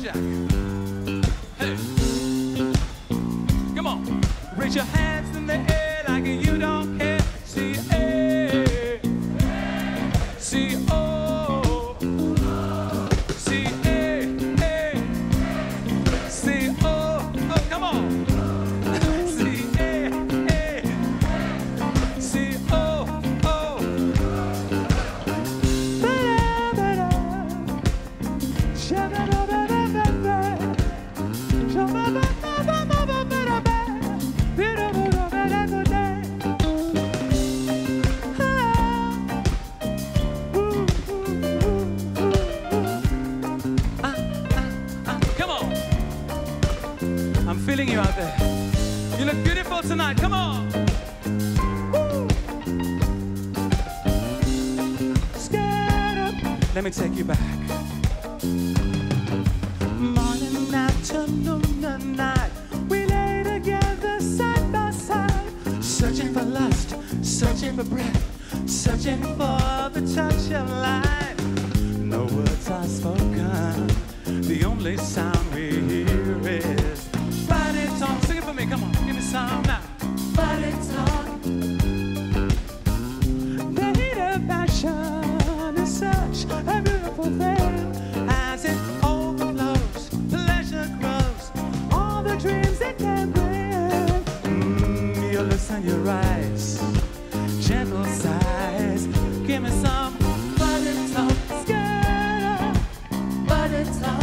Jack. Hey. Come on. Raise your hands in the air like you don't care. C-A. C-O. C-A. C-O. Oh, come on. C-A. C-O. Feeling you out there. You look beautiful tonight. Come on. Woo. Scared up. Let me take you back. Morning, afternoon, and night. We lay together side by side. Searching for lust, searching for breath, searching for the touch of life. No words are spoken. The only sound we hear is body talk. Sing it for me, come on, give me some now. Body talk. The heat of passion is such a beautiful thing. As it overflows, pleasure grows, all the dreams it can bring. Your lips and your eyes, gentle sighs. Give me some body talk. Scared up, body talk.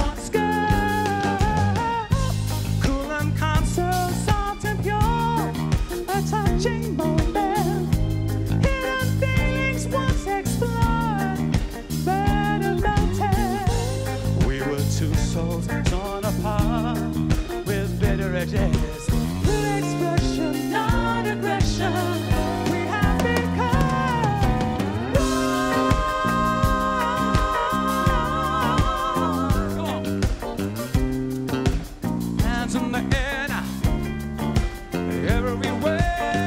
Touching moment, hidden feelings once explored, better melted. We were two souls torn apart with bitter edges. True expression, not aggression. We have become one. Come on. Hands in the air now. Everywhere.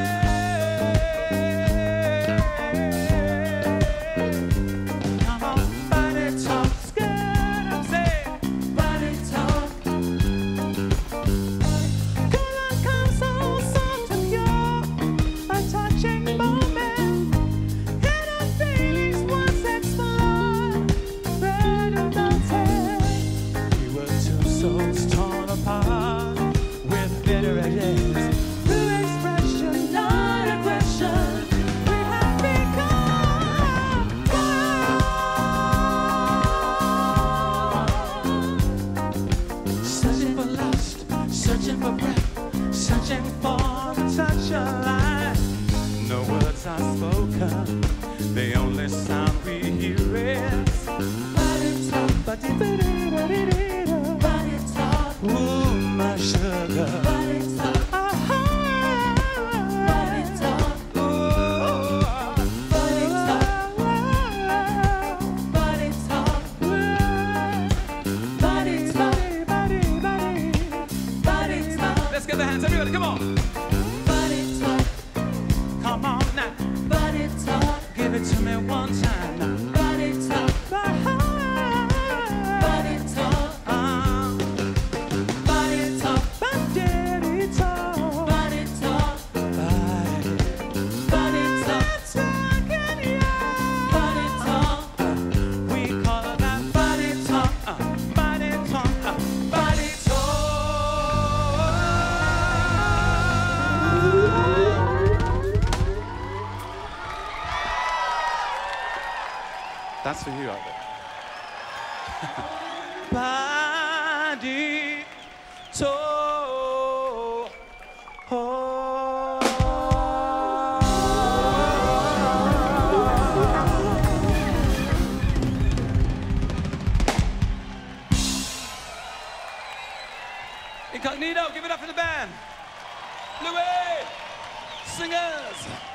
The only sound we hear is body talk, body talk. Ooh, my sugar. Body talk. Body talk. Ooh, body talk. Body talk. Body talk. Body talk. Let's get the hands, everybody, come on. Body talk. Come on now. Body talk. Give it to me one time now. Body talk. Body talk. Body talk. Body talk. Body talk. Body talk. Body talk. We call that body talk. Body talk. Body That's for you out there. Body talk. Incognito, give it up for the band. Bluey, Singjazz.